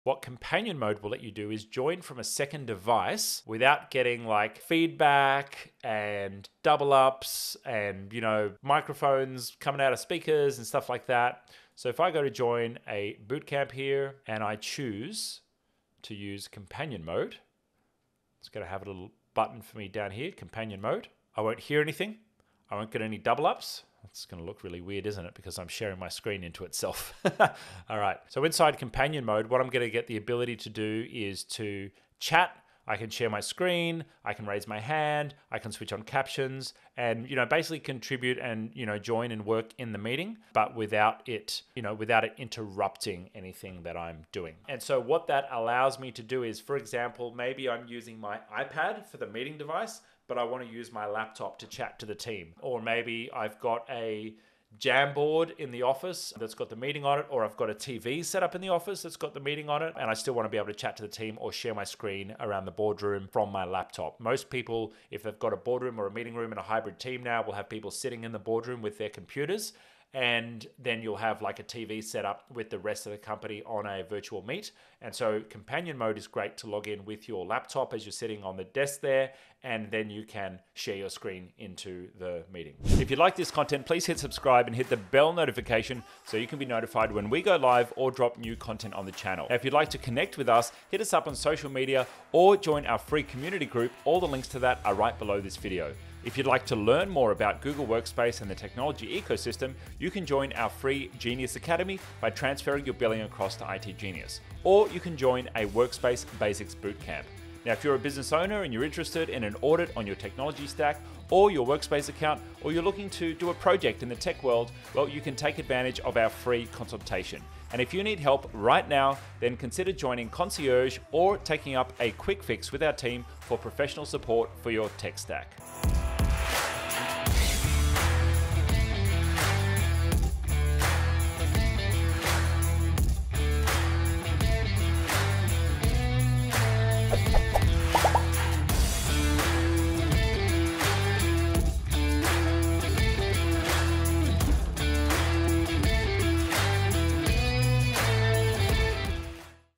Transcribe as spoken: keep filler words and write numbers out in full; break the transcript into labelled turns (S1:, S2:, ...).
S1: What companion mode will let you do is join from a second device without getting like feedback and double ups and, you know, microphones coming out of speakers and stuff like that. So if I go to join a bootcamp here and I choose to use companion mode, it's going to have a little button for me down here, companion mode. I won't hear anything. I won't get any double ups. It's going to look really weird, isn't it? Because I'm sharing my screen into itself. All right. So inside companion mode, what I'm going to get the ability to do is to chat. I can share my screen. I can raise my hand. I can switch on captions and, you know, basically contribute and, you know, join and work in the meeting, but without it, you know, without it interrupting anything that I'm doing. And so what that allows me to do is, for example, maybe I'm using my iPad for the meeting device, but I want to use my laptop to chat to the team. Or maybe I've got a Jamboard in the office that's got the meeting on it, or I've got a T V set up in the office that's got the meeting on it, and I still want to be able to chat to the team or share my screen around the boardroom from my laptop. Most people, if they've got a boardroom or a meeting room in a hybrid team now, will have people sitting in the boardroom with their computers, and then you'll have like a T V set up with the rest of the company on a virtual meet. And so companion mode is great to log in with your laptop as you're sitting on the desk there, and then you can share your screen into the meeting. If you like this content, please hit subscribe and hit the bell notification so you can be notified when we go live or drop new content on the channel. Now, if you'd like to connect with us, hit us up on social media or join our free community group. All the links to that are right below this video. If you'd like to learn more about Google Workspace and the technology ecosystem, you can join our free Genius Academy by transferring your billing across to itGenius. Or you can join a Workspace Basics Bootcamp. Now, if you're a business owner and you're interested in an audit on your technology stack or your Workspace account, or you're looking to do a project in the tech world, well, you can take advantage of our free consultation. And if you need help right now, then consider joining Concierge or taking up a quick fix with our team for professional support for your tech stack.